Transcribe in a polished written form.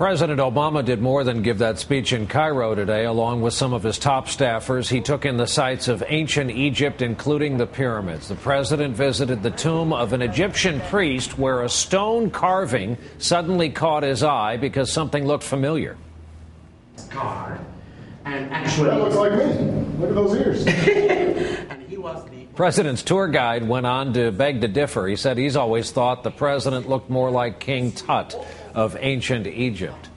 President Obama did more than give that speech in Cairo today. Along with some of his top staffers, he took in the sights of ancient Egypt, including the pyramids. The president visited the tomb of an Egyptian priest where a stone carving suddenly caught his eye because something looked familiar. And actually, that looks like me. Look at those ears. And he was the President's tour guide went on to beg to differ. He said he's always thought the president looked more like King Tut of ancient Egypt.